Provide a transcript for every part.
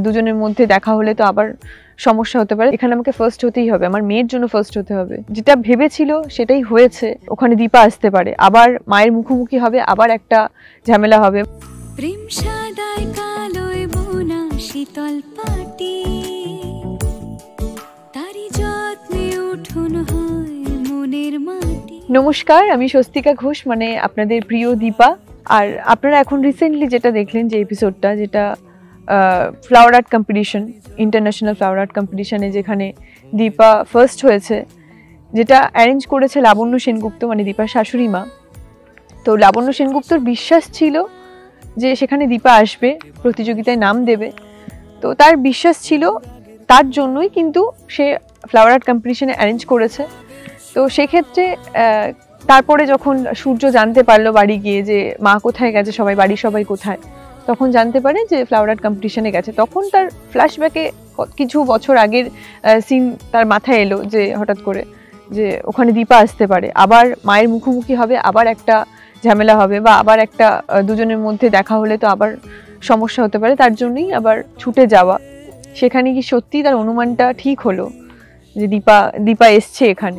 দুজনের মধ্যে দেখা হলে তো আবার সমস্যা হতে পারে। এখানে আমাকে ফার্স্ট হতেই হবে, আমার মেয়ের জন্য ফার্স্ট হতে হবে। যেটা ভেবেছিল সেটাই হয়েছে। ওখানে দীপা আসতে পারে, আবার মায়ের মুখোমুখি হবে, আবার একটা ঝামেলা হবে। প্রেম সাদায় কালোয় বোনা শীতল পাটি, তারি যত্নে উঠুন হয় মনের মাটি। নমস্কার, আমি স্বস্তিকা ঘোষ, মানে আপনাদের প্রিয় দীপা। আর আপনারা এখন রিসেন্টলি যেটা দেখলেন যে এপিসোডটা, যেটা flower art competition, international flower art কম্পিটিশনে যেখানে দীপা ফার্স্ট হয়েছে, যেটা অ্যারেঞ্জ করেছে লাবণ্য সেনগুপ্ত, মানে দীপার শাশুড়ি মা। তো লাবণ্য সেনগুপ্তর বিশ্বাস ছিল যে সেখানে দীপা আসবে, প্রতিযোগিতায় নাম দেবে। তো তার বিশ্বাস ছিল, তার জন্যই কিন্তু সে ফ্লাওয়ার আর্ট কম্পিটিশনে অ্যারেঞ্জ করেছে। তো সেক্ষেত্রে তারপরে যখন সূর্য জানতে পারলো বাড়ি গিয়ে যে মা কোথায় গেছে, বাড়ির সবাই কোথায়, তখন জানতে পারে যে ফ্লাওয়ার আর্ট কম্পিটিশনে গেছে। তখন তার ফ্ল্যাশব্যাকে কিছু বছর আগের সিন তার মাথায় এলো, যে হঠাৎ করে যে ওখানে দীপা আসতে পারে, আবার মায়ের মুখোমুখি হবে, আবার একটা ঝামেলা হবে, বা আবার একটা দুজনের মধ্যে দেখা হলে তো আবার সমস্যা হতে পারে। তার জন্যই আবার ছুটে যাওয়া। সেখানে কি সত্যি তার অনুমানটা ঠিক হলো যে দীপা এসছে এখানে।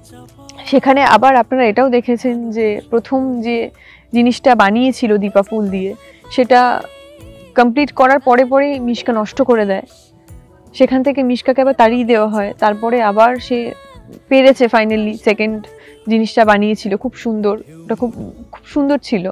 সেখানে আবার আপনারা এটাও দেখেছেন যে প্রথম যে জিনিসটা বানিয়েছিল দীপা ফুল দিয়ে, সেটা কমপ্লিট করার পরেই মিশকা নষ্ট করে দেয়। সেখান থেকে মিশকাকে আবার তাড়িয়ে দেওয়া হয়। তারপরে আবার সে পেরেছে ফাইনালি সেকেন্ড জিনিসটা বানিয়েছিল, খুব সুন্দর, ওটা খুব সুন্দর ছিল।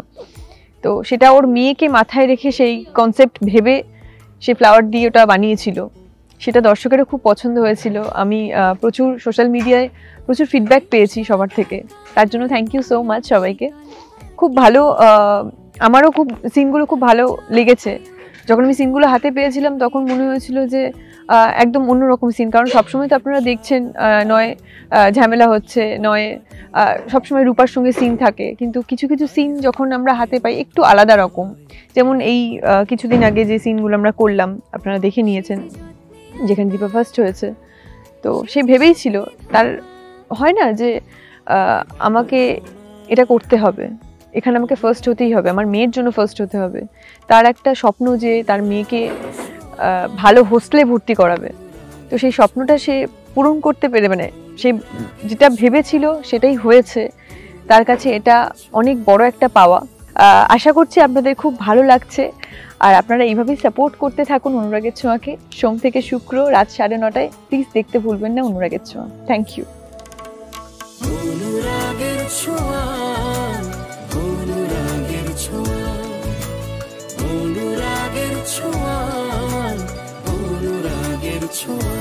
তো সেটা ওর মেয়েকে মাথায় রেখে সেই কনসেপ্ট ভেবে সে ফ্লাওয়ার দিয়ে ওটা বানিয়েছিল। সেটা দর্শকেরও খুব পছন্দ হয়েছিল। আমি প্রচুর সোশ্যাল মিডিয়ায় প্রচুর ফিডব্যাক পেয়েছি সবার থেকে, তার জন্য থ্যাংক ইউ সো মাচ সবাইকে। খুব ভালো, আমারও খুব সিনগুলো খুব ভালো লেগেছে। যখন আমি সিনগুলো হাতে পেয়েছিলাম তখন মনে হয়েছিল যে একদম অন্যরকম সিন, কারণ সবসময় তো আপনারা দেখছেন নয় ঝামেলা হচ্ছে, নয় সবসময় রূপার সঙ্গে সিন থাকে, কিন্তু কিছু কিছু সিন যখন আমরা হাতে পাই একটু আলাদা রকম। যেমন এই কিছুদিন আগে যে সিনগুলো আমরা করলাম আপনারা দেখে নিয়েছেন, যেখানে দীপা ফার্স্ট হয়েছে। তো সে ভেবেই ছিল, তার হয় না যে আমাকে এটা করতে হবে, এখানে আমাকে ফার্স্ট হতেই হবে, আমার মেয়ের জন্য ফার্স্ট হতে হবে। তার একটা স্বপ্ন যে তার মেয়েকে ভালো হোস্টেলে ভর্তি করাবে। তো সেই স্বপ্নটা সে পূরণ করতে পেরে, মানে সে যেটা ভেবেছিল সেটাই হয়েছে। তার কাছে এটা অনেক বড় একটা পাওয়া। আশা করছি আপনাদের খুব ভালো লাগছে, আর আপনারা এইভাবেই সাপোর্ট করতে থাকুন অনুরাগের ছোঁয়াকে। সোম থেকে শুক্র রাত 9:30 প্লিজ দেখতে ভুলবেন না অনুরাগের ছোঁয়া। Thank you. অনুরাগের ছোঁয়া, অনুরাগের ছোঁয়া, অনুরাগের ছোঁয়া, অনুরাগের ছোঁয়া।